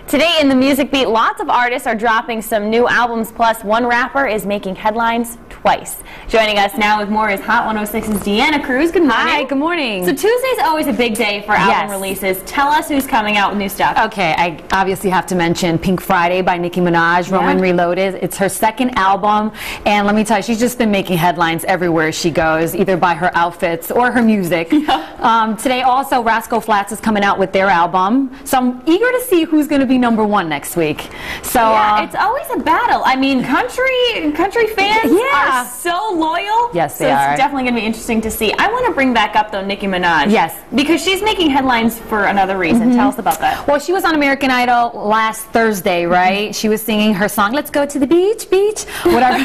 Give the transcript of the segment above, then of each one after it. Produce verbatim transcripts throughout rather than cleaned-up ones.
Today in the Music Beat, lots of artists are dropping some new albums, plus one rapper is making headlines twice. Joining us now with more is Hot one oh six's Deanna Cruz. Good morning. Hi, good morning. So Tuesday's always a big day for album Yes. releases. Tell us who's coming out with new stuff. Okay, I obviously have to mention Pink Friday by Nicki Minaj, Yeah. Roman Reloaded. It's her second album, and let me tell you, she's just been making headlines everywhere she goes, either by her outfits or her music. um, today also, Rascal Flatts is coming out with their album, so I'm eager to see who's going to be number one next week. So Yeah, uh, it's always a battle. I mean, country country fans Yeah. are so loyal. Yes, so they it's are. definitely going to be interesting to see. I want to bring back up, though, Nicki Minaj. Yes. Because she's making headlines for another reason. Tell us about that. Well, she was on American Idol last Thursday, right? She was singing her song, Let's Go to the Beach, Beach, whatever.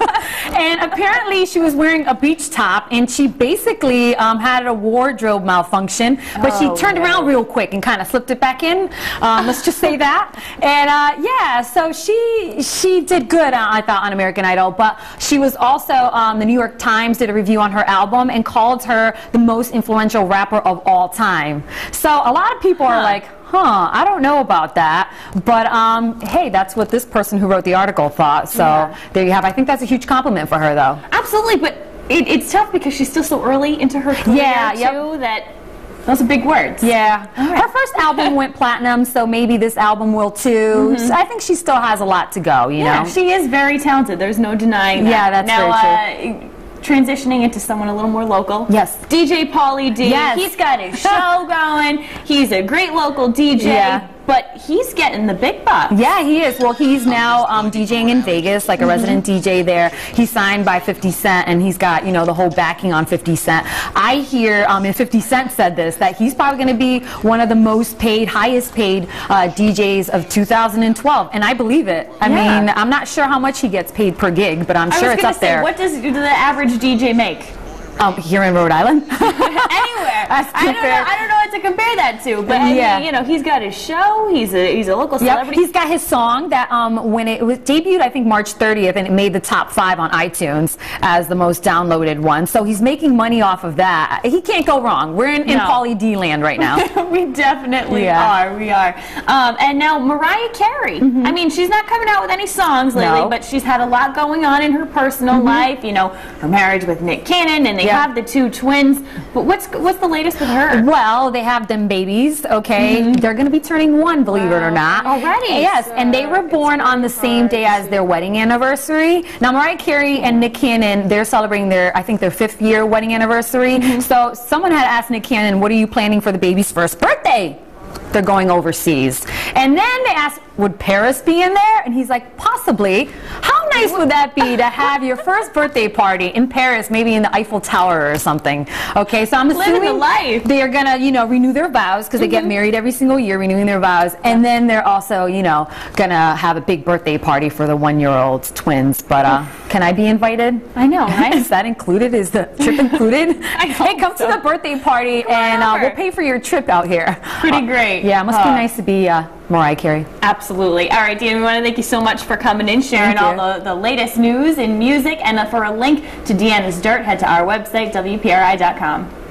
And apparently she was wearing a beach top, and she basically um, had a wardrobe malfunction, but Oh, she turned no. around real quick and kind of slipped it back in. Um, let's just say that. And uh, yeah, so she she did good, uh, I thought, on American Idol, but she was also, um, the New York Times did a review on her album and called her the most influential rapper of all time. So a lot of people are Huh. like, huh, I don't know about that, but um, hey, that's what this person who wrote the article thought, so Yeah. there you have. I think that's a huge compliment for her, though. Absolutely, but it, it's tough because she's still so early into her career, Yeah, too, yep. that those are big words. Yeah, All right. her first album went platinum, so maybe this album will too. So I think she still has a lot to go, you Yeah, know? she is very talented. There's no denying that. Yeah, that's now, very Uh, transitioning into someone a little more local. Yes. D J Pauly D. Yes. He's got his show going. He's a great local D J. Yeah. But he's getting the big bucks. Yeah, he is. Well, he's now um, DJing in Vegas, like a resident D J there. He's signed by fifty cent, and he's got, you know, the whole backing on fifty cent. I hear, um, and fifty cent said this, that he's probably going to be one of the most paid, highest paid uh, D Js of two thousand twelve, and I believe it. I Yeah. mean, I'm not sure how much he gets paid per gig, but I'm I sure was it's gonna up say, there. what does the average D J make? Um, here in Rhode Island? Anywhere. That's I don't know. fair. I don't know what to compare that to, but I Yeah. mean, you know, he's got his show. He's a he's a local Yep, celebrity. he's got his song that um, when it was debuted, I think March thirtieth, and it made the top five on iTunes as the most downloaded one. So he's making money off of that. He can't go wrong. We're in, in No. Pauly D land right now. We definitely Yeah. are. We are. Um, and now Mariah Carey. I mean, she's not coming out with any songs lately, No. but she's had a lot going on in her personal life. You know, her marriage with Nick Cannon, and they Yeah. have the two twins. But what's what's the latest with her? Well, they have them babies, okay? They're going to be turning one, believe it or not. Already? Yes, and they were born on the same day as their wedding anniversary. Now, Mariah Carey and Nick Cannon, they're celebrating their, I think, their fifth year wedding anniversary. So someone had asked Nick Cannon, what are you planning for the baby's first birthday? They're going overseas. And then they asked, would Paris be in there? And he's like, possibly. How nice would that be to have your first birthday party in Paris, maybe in the Eiffel Tower or something? Okay, so I'm Living assuming the life. they are gonna, you know, renew their vows because they get married every single year, renewing their vows, and then they're also, you know, gonna have a big birthday party for the one-year-old twins. But uh, can I be invited? I know, right? Is that included? Is the trip included? I hope Hey, come so. to the birthday party, and uh, over. we'll pay for your trip out here. Pretty Uh, great. Yeah, it must be Uh, nice to be uh, Mariah Carey. Absolutely. All right, Deanna, we want to thank you so much for coming in, sharing Thank all you. the, the latest news in music. And uh, for a link to Deanna's Dirt, head to our website, W P R I dot com.